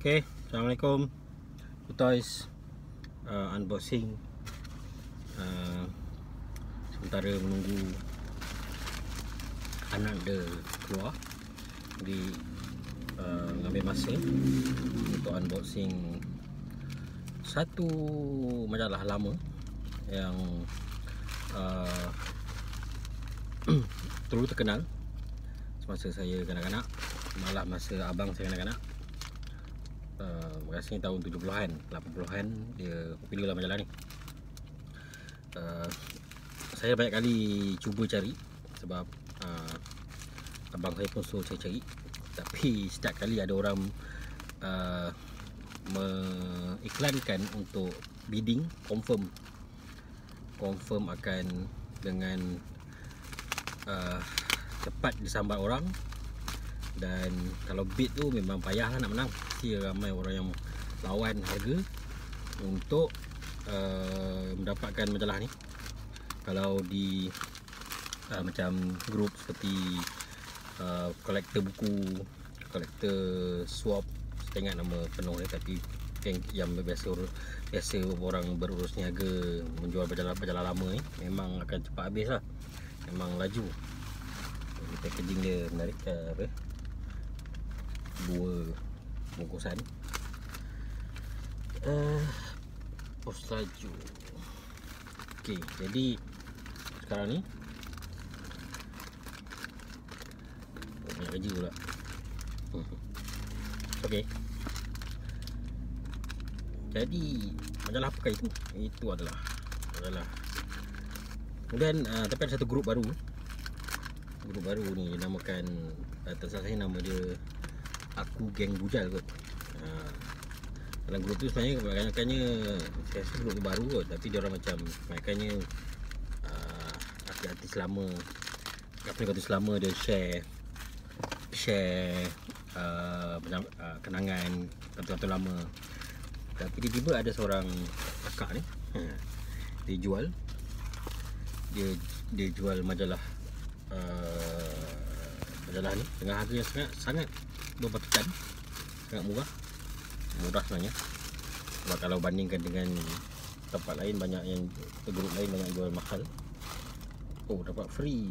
Okay, Assalamualaikum Toys. Unboxing sementara menunggu anak dia keluar. Jadi ngambil masa untuk unboxing satu majalah lama yang terlalu terkenal semasa saya kanak-kanak, malah masa abang saya kanak-kanak. Rasanya tahun 70-an, 80-an dia popular lah majalah ni. Saya banyak kali cuba cari sebab abang saya pun suruh saya cari, tapi setiap kali ada orang mengiklankan untuk bidding, confirm akan dengan cepat disambar orang. Dan kalau bid tu memang payah lah nak menang. Mesti ramai orang yang lawan harga untuk mendapatkan majalah ni. Kalau di macam grup seperti kolektor buku, kolektor swap, saya ingat nama penuh dia, tapi yang biasa orang berurus niaga menjual majalah lama ni memang akan cepat habis lah, memang laju. Packaging dia menarik, dua bungkusan pos laju. Okey, jadi sekarang ni banyak kerja pula. Okey, jadi majalah apakah itu? Itu adalah majalah. Kemudian tapi ada satu grup baru ni dinamakan, terserah saya nama dia Aku Geng Bujal kot. Dalam grup tu sebenarnya kebanyakannya saya rasa grup tu baru kot, tapi dia orang macam kebanyakannya artis-artis lama, artis lama dia share kenangan kartun lama. Tapi tiba-tiba ada seorang kakak ni, dia jual majalah ni dengan harga yang sangat berpatutan, sangat murah sebenarnya. Sebab kalau bandingkan dengan tempat lain, banyak yang grup lain banyak jual mahal. Oh, dapat free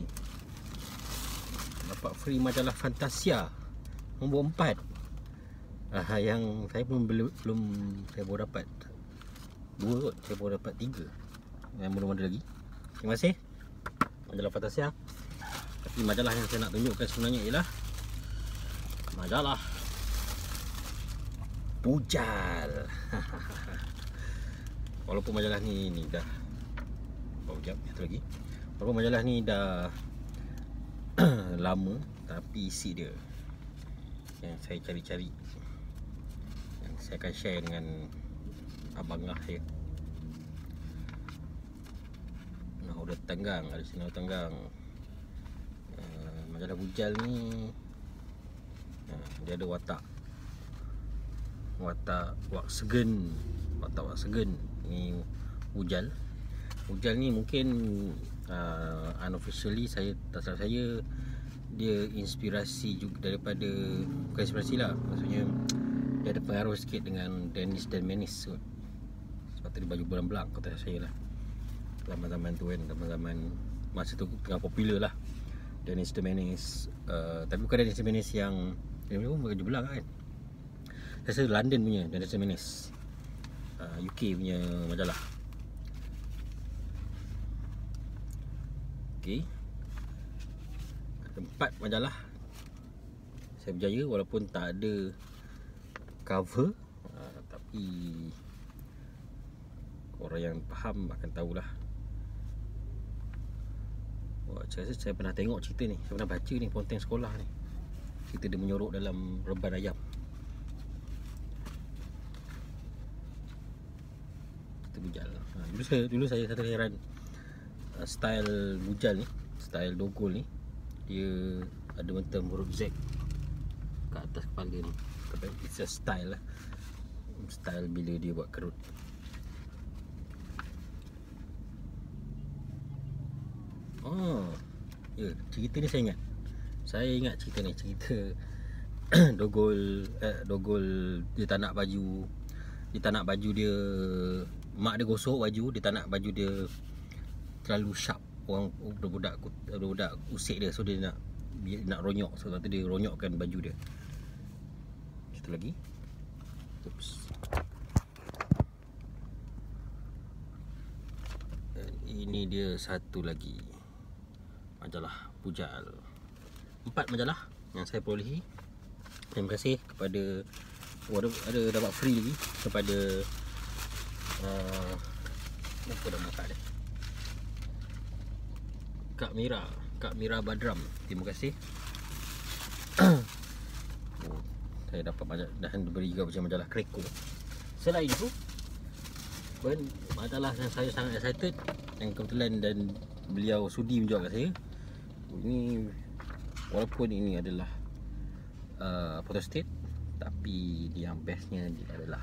majalah Fantasia nombor 4. Yang saya belum saya baru dapat 2 kot, saya baru dapat 3. Yang belum ada lagi. Terima kasih majalah Fantasia. Tapi majalah yang saya nak tunjukkan sebenarnya ialah majalah Bujal. Walaupun majalah ni dah satu lagi. Walaupun majalah ni dah lama, tapi isi dia yang saya cari-cari, yang saya akan share dengan abang saya. Udah Tenggang, ada sinar Tenggang. Majalah Bujal ni dia ada watak wak segen. Ni Bujal ni mungkin unofficially, tak salah saya, dia inspirasi juga daripada, bukan inspirasi lah, maksudnya dia ada pengaruh sikit dengan Dennis dan Menace kot. Sebab tu dia baju belang-belang, kata saya lah. Zaman-zaman tu kan, zaman-zaman masa tu tengah popular lah Dennis the Menace. Tapi bukan Dennis the Menace yang dia pun baju belang kan. Saya rasa London punya Dennis the Menace, UK punya majalah. Okey, ada 4 majalah. Saya berjaya walaupun tak ada cover, tapi orang yang faham akan tahulah. Saya rasa saya pernah tengok cerita ni, saya pernah baca ni, ponteng sekolah ni, cerita dia menyorok dalam reban ayam. Kita Bujal. Dulu saya satu heran style Bujal ni, style dogol ni, dia ada bentuk huruf Z kat atas kepala ni. It's a style lah, style bila dia buat kerut. Ya, cerita ni saya ingat cerita Dogol dia tak nak baju, dia mak dia gosok baju, dia tak nak baju dia terlalu sharp. Orang budak usik dia, so dia nak ronyok, sebab tu dia ronyokkan baju dia. Satu lagi. Oops. Dan ini dia satu lagi majalah Pujal. 4 majalah yang saya perolehi. Terima kasih kepada ada dapat free lagi kepada apa nama kak dia, Kak Mira Badram. Terima kasih. Saya dapat dan diberi juga macam majalah Kreko. Selain itu, majalah yang saya sangat excited, yang kebetulan dan beliau sudi menjual kat saya. Ini walaupun ini adalah photostat, tapi yang bestnya dia adalah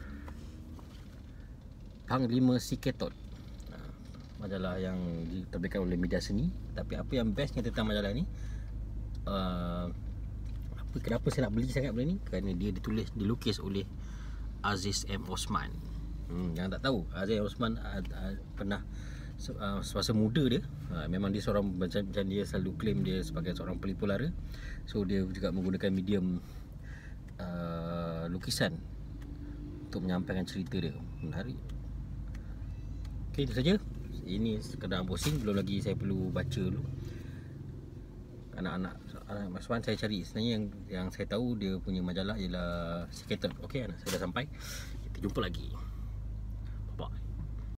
Panglima Siketot, majalah yang diterbitkan oleh media seni. Tapi apa yang bestnya tentang majalah ni, kenapa saya nak beli sangat benda ni? Kerana dia dilukis oleh Aziz M. Osman. Yang tak tahu, Aziz M. Osman pernah semasa muda dia, memang dia seorang macam dia selalu claim dia sebagai seorang pelipur lara. So dia juga menggunakan medium lukisan untuk menyampaikan cerita dia. Menarik. Okey, itu saja. Ini sekadar unboxing, belum lagi saya perlu baca dulu. Anak Mas Wan saya cari. Sebenarnya yang saya tahu dia punya majalah ialah Siketot. Okey, saya dah sampai. Kita jumpa lagi.